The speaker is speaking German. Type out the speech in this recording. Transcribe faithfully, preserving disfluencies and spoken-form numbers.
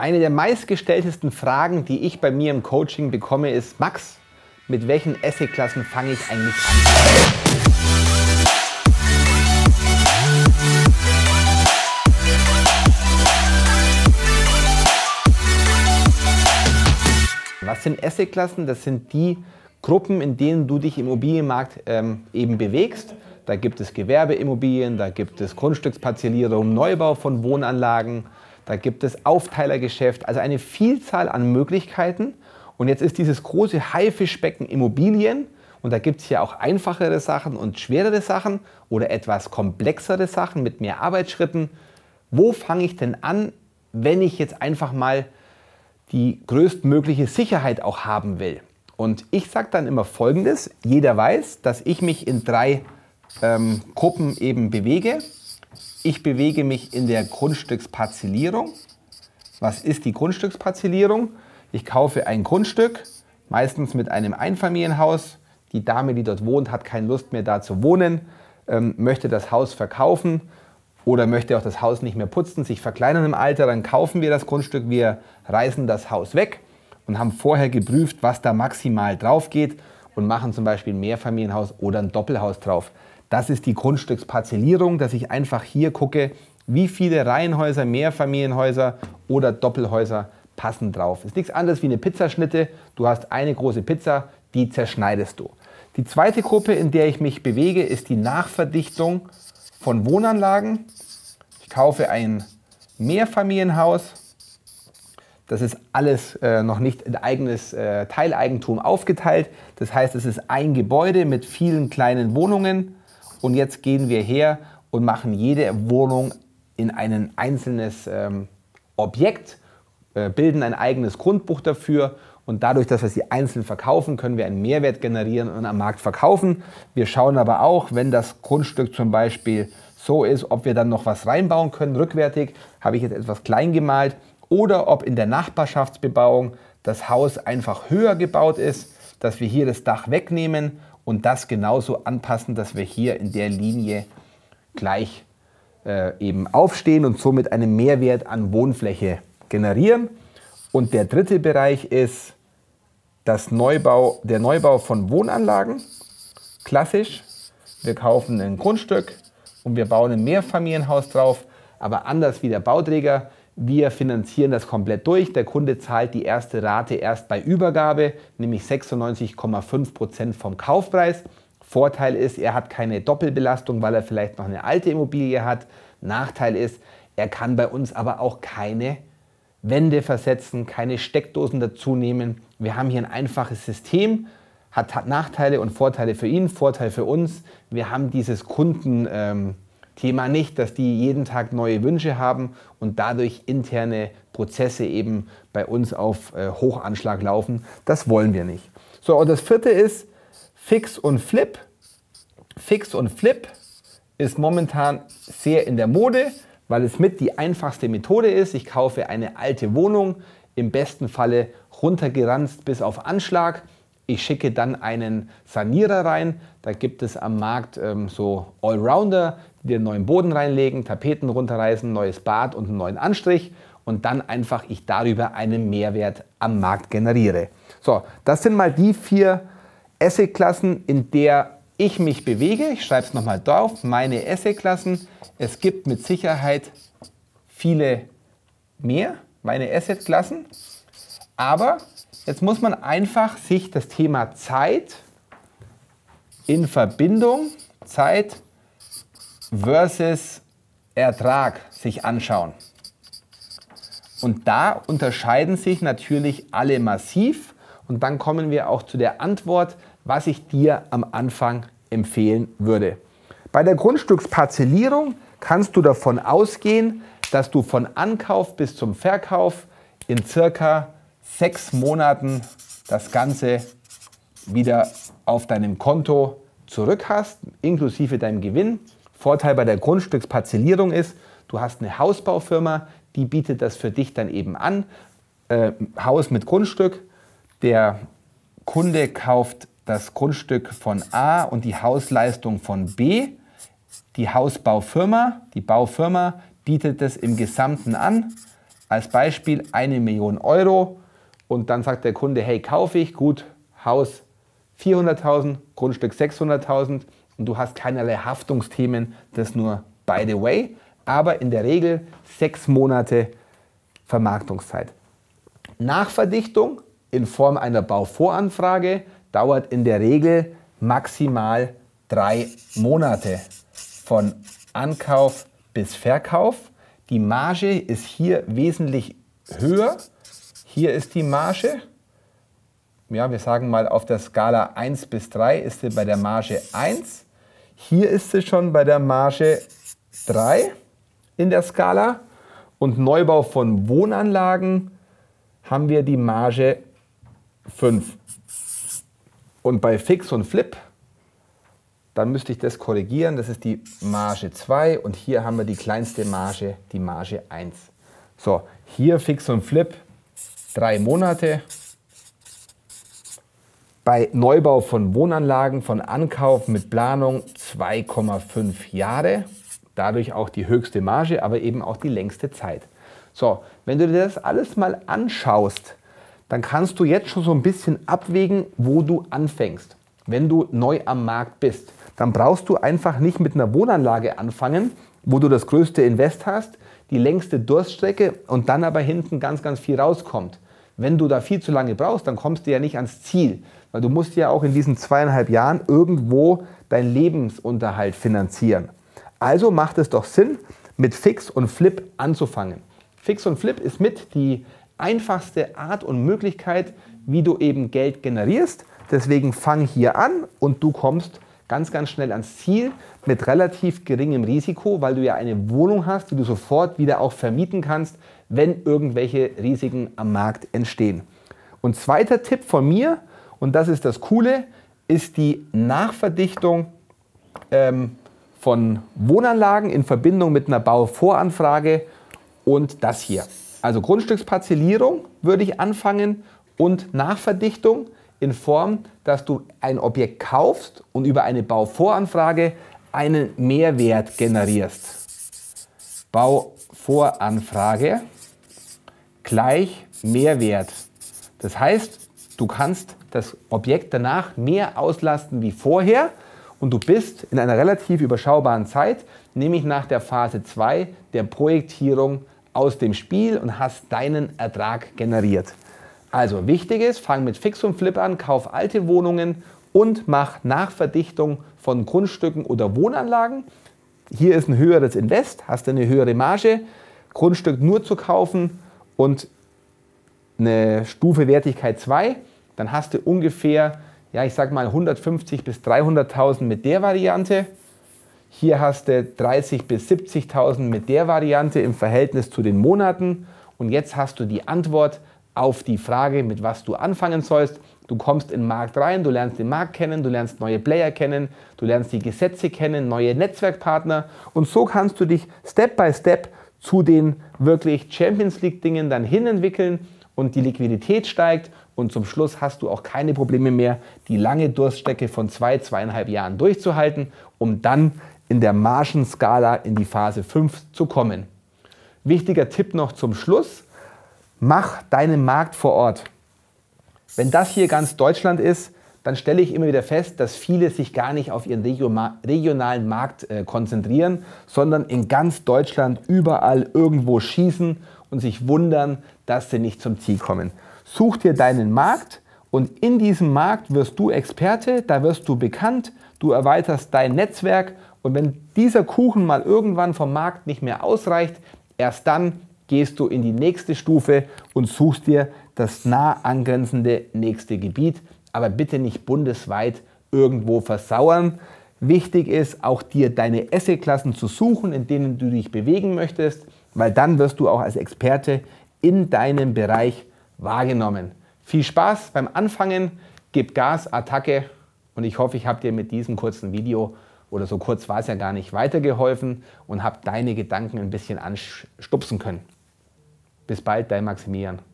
Eine der meistgestelltesten Fragen, die ich bei mir im Coaching bekomme, ist: Max, mit welchen Assetklassen fange ich eigentlich an? Was sind Assetklassen? Das sind die Gruppen, in denen du dich im Immobilienmarkt ähm, eben bewegst. Da gibt es Gewerbeimmobilien, da gibt es Grundstücksparzellierung, Neubau von Wohnanlagen, da gibt es Aufteilergeschäft, also eine Vielzahl an Möglichkeiten. Und jetzt ist dieses große Haifischbecken Immobilien, und da gibt es ja auch einfachere Sachen und schwerere Sachen oder etwas komplexere Sachen mit mehr Arbeitsschritten. Wo fange ich denn an, wenn ich jetzt einfach mal die größtmögliche Sicherheit auch haben will? Und ich sage dann immer Folgendes: Jeder weiß, dass ich mich in drei ähm, Gruppen eben bewege. Ich bewege mich in der Grundstücksparzellierung. Was ist die Grundstücksparzellierung? Ich kaufe ein Grundstück, meistens mit einem Einfamilienhaus. Die Dame, die dort wohnt, hat keine Lust mehr da zu wohnen, ähm, möchte das Haus verkaufen oder möchte auch das Haus nicht mehr putzen, sich verkleinern im Alter. Dann kaufen wir das Grundstück, wir reißen das Haus weg und haben vorher geprüft, was da maximal drauf geht, und machen zum Beispiel ein Mehrfamilienhaus oder ein Doppelhaus drauf. Das ist die Grundstücksparzellierung, dass ich einfach hier gucke, wie viele Reihenhäuser, Mehrfamilienhäuser oder Doppelhäuser passen drauf. Ist nichts anderes wie eine Pizzaschnitte. Du hast eine große Pizza, die zerschneidest du. Die zweite Gruppe, in der ich mich bewege, ist die Nachverdichtung von Wohnanlagen. Ich kaufe ein Mehrfamilienhaus. Das ist alles äh, noch nicht in eigenes äh, Teileigentum aufgeteilt. Das heißt, es ist ein Gebäude mit vielen kleinen Wohnungen. Und jetzt gehen wir her und machen jede Wohnung in ein einzelnes ähm, Objekt, äh, bilden ein eigenes Grundbuch dafür. Und dadurch, dass wir sie einzeln verkaufen, können wir einen Mehrwert generieren und am Markt verkaufen. Wir schauen aber auch, wenn das Grundstück zum Beispiel so ist, ob wir dann noch was reinbauen können, rückwärtig. Habe ich jetzt etwas klein gemalt. Oder ob in der Nachbarschaftsbebauung das Haus einfach höher gebaut ist, dass wir hier das Dach wegnehmen und das genauso anpassen, dass wir hier in der Linie gleich äh, eben aufstehen und somit einen Mehrwert an Wohnfläche generieren. Und der dritte Bereich ist das Neubau, der Neubau von Wohnanlagen. Klassisch, wir kaufen ein Grundstück und wir bauen ein Mehrfamilienhaus drauf, aber anders wie der Bauträger. Wir finanzieren das komplett durch. Der Kunde zahlt die erste Rate erst bei Übergabe, nämlich sechsundneunzig Komma fünf Prozent vom Kaufpreis. Vorteil ist, er hat keine Doppelbelastung, weil er vielleicht noch eine alte Immobilie hat. Nachteil ist, er kann bei uns aber auch keine Wände versetzen, keine Steckdosen dazu nehmen. Wir haben hier ein einfaches System, hat, hat Nachteile und Vorteile für ihn, Vorteil für uns. Wir haben dieses Kunden... Ähm, Thema nicht, dass die jeden Tag neue Wünsche haben und dadurch interne Prozesse eben bei uns auf äh, Hochanschlag laufen. Das wollen wir nicht. So, und das vierte ist Fix und Flip. Fix und Flip ist momentan sehr in der Mode, weil es mit die einfachste Methode ist. Ich kaufe eine alte Wohnung, im besten Falle runtergeranzt bis auf Anschlag. Ich schicke dann einen Sanierer rein. Da gibt es am Markt ähm, so Allrounder, die den neuen Boden reinlegen, Tapeten runterreißen, neues Bad und einen neuen Anstrich und dann einfach ich darüber einen Mehrwert am Markt generiere. So, das sind mal die vier Assetklassen, in der ich mich bewege. Ich schreibe es nochmal drauf, meine Assetklassen. Es gibt mit Sicherheit viele mehr, meine Assetklassen, aber jetzt muss man einfach sich das Thema Zeit in Verbindung, Zeit versus Ertrag sich anschauen. Und da unterscheiden sich natürlich alle massiv. Und dann kommen wir auch zu der Antwort, was ich dir am Anfang empfehlen würde. Bei der Grundstücksparzellierung kannst du davon ausgehen, dass du von Ankauf bis zum Verkauf in circa sechs Monaten das Ganze wieder auf deinem Konto zurück hast, inklusive deinem Gewinn. Vorteil bei der Grundstücksparzellierung ist, du hast eine Hausbaufirma, die bietet das für dich dann eben an. Äh, Haus mit Grundstück, der Kunde kauft das Grundstück von A und die Hausleistung von B. Die Hausbaufirma, die Baufirma bietet es im Gesamten an. als Beispiel eine Million Euro und dann sagt der Kunde, hey, kaufe ich, gut, Haus vierhunderttausend, Grundstück sechshunderttausend und du hast keinerlei Haftungsthemen, das nur by the way, aber in der Regel sechs Monate Vermarktungszeit. Nachverdichtung in Form einer Bauvoranfrage dauert in der Regel maximal drei Monate von Ankauf bis Verkauf. Die Marge ist hier wesentlich höher. Hier ist die Marge. Ja, wir sagen mal auf der Skala eins bis drei ist sie bei der Marge eins. Hier ist sie schon bei der Marge drei in der Skala. Und Neubau von Wohnanlagen haben wir die Marge fünf. Und bei Fix und Flip, dann müsste ich das korrigieren, das ist die Marge zwei und hier haben wir die kleinste Marge, die Marge eins. So, hier Fix und Flip, drei Monate. Bei Neubau von Wohnanlagen, von Ankauf mit Planung zwei Komma fünf Jahre. Dadurch auch die höchste Marge, aber eben auch die längste Zeit. So, wenn du dir das alles mal anschaust, dann kannst du jetzt schon so ein bisschen abwägen, wo du anfängst. Wenn du neu am Markt bist, dann brauchst du einfach nicht mit einer Wohnanlage anfangen, wo du das größte Invest hast, die längste Durststrecke und dann aber hinten ganz, ganz viel rauskommt. Wenn du da viel zu lange brauchst, dann kommst du ja nicht ans Ziel, weil du musst ja auch in diesen zweieinhalb Jahren irgendwo deinen Lebensunterhalt finanzieren. Also macht es doch Sinn, mit Fix und Flip anzufangen. Fix und Flip ist mit die einfachste Art und Möglichkeit, wie du eben Geld generierst. Deswegen fang hier an und du kommst ganz, ganz schnell ans Ziel mit relativ geringem Risiko, weil du ja eine Wohnung hast, die du sofort wieder auch vermieten kannst, wenn irgendwelche Risiken am Markt entstehen. Und zweiter Tipp von mir, und das ist das Coole, ist die Nachverdichtung ähm, von Wohnanlagen in Verbindung mit einer Bauvoranfrage und das hier. Also Grundstücksparzellierung würde ich anfangen und Nachverdichtung in Form, dass du ein Objekt kaufst und über eine Bauvoranfrage einen Mehrwert generierst. Bauvoranfrage gleich Mehrwert. Das heißt, du kannst das Objekt danach mehr auslasten wie vorher und du bist in einer relativ überschaubaren Zeit, nämlich nach der Phase zwei der Projektierung aus dem Spiel und hast deinen Ertrag generiert. Also wichtig ist, fang mit Fix und Flip an, kauf alte Wohnungen und mach Nachverdichtung von Grundstücken oder Wohnanlagen. Hier ist ein höheres Invest, hast eine höhere Marge, Grundstück nur zu kaufen und eine Stufe Wertigkeit zwei, dann hast du ungefähr, ja ich sag mal hundertfünfzig bis dreihunderttausend mit der Variante. Hier hast du dreißig bis siebzigtausend mit der Variante im Verhältnis zu den Monaten. Und jetzt hast du die Antwort auf die Frage, mit was du anfangen sollst. Du kommst in den Markt rein, du lernst den Markt kennen, du lernst neue Player kennen, du lernst die Gesetze kennen, neue Netzwerkpartner. Und so kannst du dich Step by Step zu den wirklich Champions League Dingen dann hin entwickeln und die Liquidität steigt. Und zum Schluss hast du auch keine Probleme mehr, die lange Durststrecke von zwei, zweieinhalb Jahren durchzuhalten, um dann in der Margenskala in die Phase fünf zu kommen. Wichtiger Tipp noch zum Schluss, mach deinen Markt vor Ort. Wenn das hier ganz Deutschland ist, dann stelle ich immer wieder fest, dass viele sich gar nicht auf ihren regionalen Markt äh, konzentrieren, sondern in ganz Deutschland überall irgendwo schießen und sich wundern, dass sie nicht zum Ziel kommen. Such dir deinen Markt und in diesem Markt wirst du Experte, da wirst du bekannt, du erweiterst dein Netzwerk und wenn dieser Kuchen mal irgendwann vom Markt nicht mehr ausreicht, erst dann gehst du in die nächste Stufe und suchst dir das nah angrenzende nächste Gebiet, aber bitte nicht bundesweit irgendwo versauern. Wichtig ist auch dir deine Assetklassen zu suchen, in denen du dich bewegen möchtest, weil dann wirst du auch als Experte in deinem Bereich wahrgenommen. Viel Spaß beim Anfangen, gib Gas, Attacke und ich hoffe, ich habe dir mit diesem kurzen Video oder so kurz war es ja gar nicht weitergeholfen und habe deine Gedanken ein bisschen anstupsen können. Bis bald, dein Maximilian.